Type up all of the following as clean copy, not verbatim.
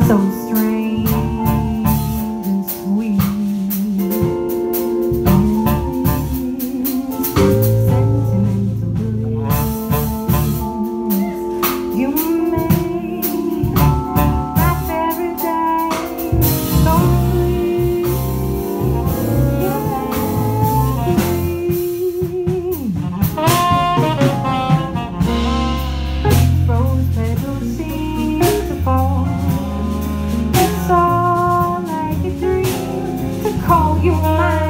so strange and sweet. Sentimental blues you make my fairy day complete. Rose petals seem to fall. It's all like a dream to call you mine.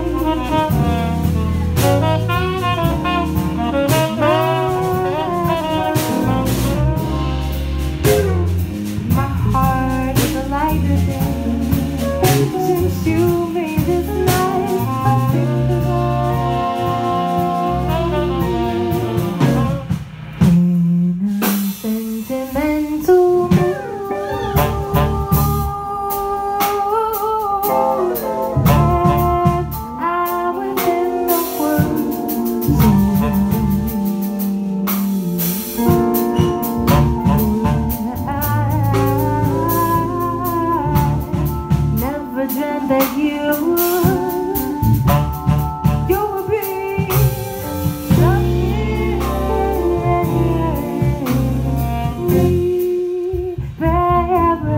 My heart is a lighter day since you made this night in a sentimental mood that I was in the world so never dreamt that you would be loving me forever.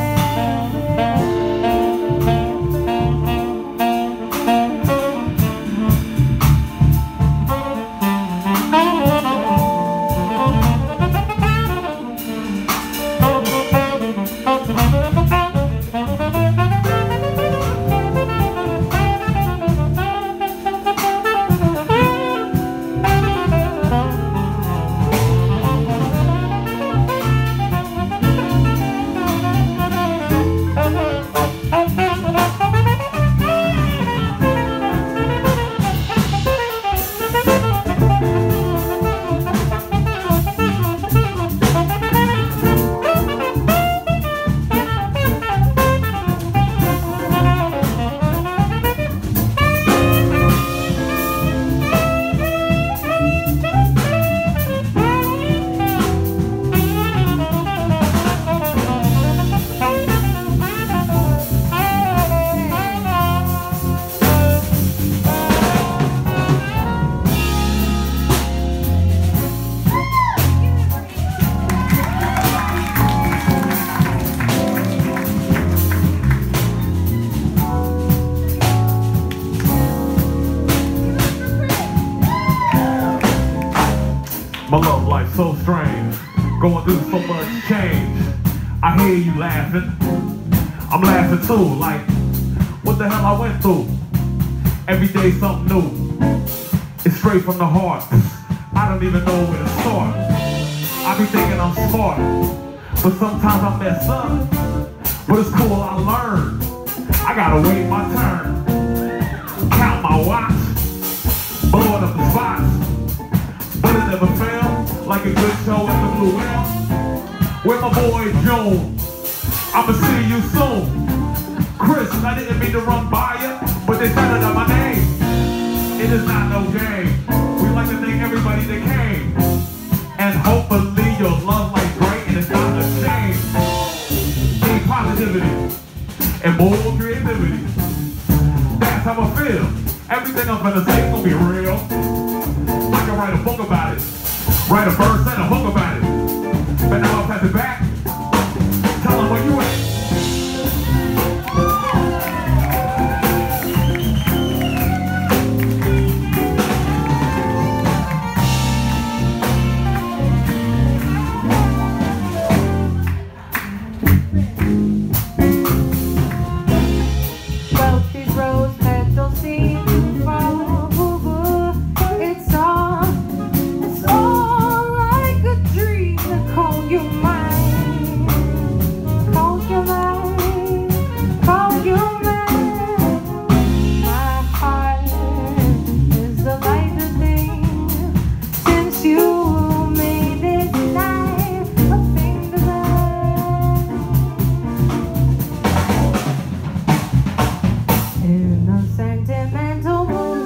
My love life's so strange, going through so much change. I hear you laughing, I'm laughing too, like, what the hell I went through? Every day something new, it's straight from the heart. I don't even know where to start. I be thinking I'm smart, but sometimes I mess up. But it's cool, I learn. I gotta wait my turn, count my watch, blowing up the spots. But it never failed, like a good show at the Blue Whale. Where my boy June, I'ma see you soon. Chris, I didn't mean to run by you, but they said it on my name. It is not no game. We like to thank everybody that came. And hopefully your love life's great and it's not a shame. Need positivity and more creativity. That's how I feel. Everything I'm gonna say is gonna be real. I can write a book about it, write a verse and a hook about it. But now I'll pass it back. Tell them where you at. Well, these rose petals seem to fall. It's all like a dream to call you mine. Call you mine. Call you mine. My heart is a lighter thing since you made this life a thing to mine. In a sentimental mood.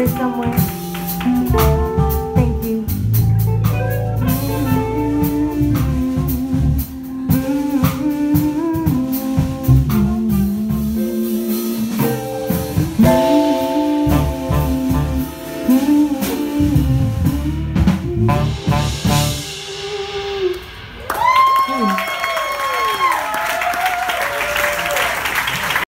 somewhere.